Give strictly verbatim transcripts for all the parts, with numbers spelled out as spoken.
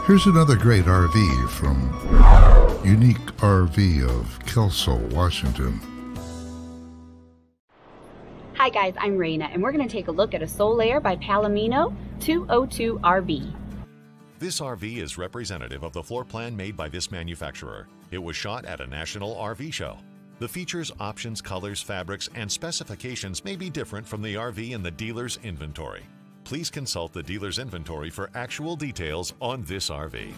Here's another great R V from Unique R V of Kelso, Washington. Hi guys, I'm Raina, and we're going to take a look at a Solaire by Palomino two oh two R V. This R V is representative of the floor plan made by this manufacturer. It was shot at a national R V show. The features, options, colors, fabrics, and specifications may be different from the R V in the dealer's inventory. Please consult the dealer's inventory for actual details on this R V.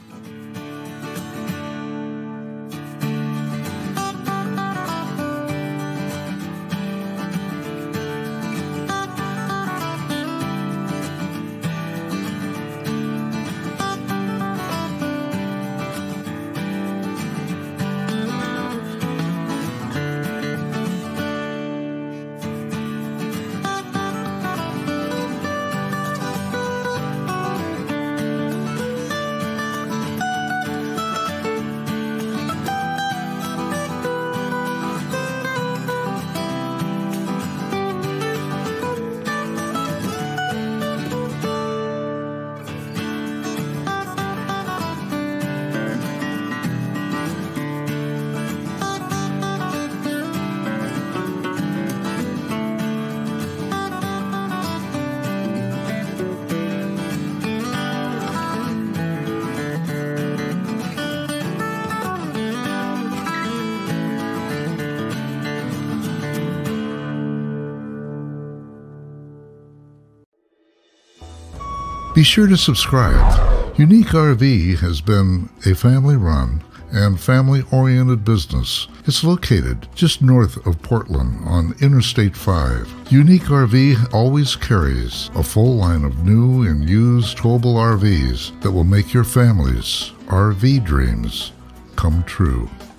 Be sure to subscribe. Unique R V has been a family-run and family-oriented business. It's located just north of Portland on Interstate five. Unique R V always carries a full line of new and used towable R Vs that will make your family's R V dreams come true.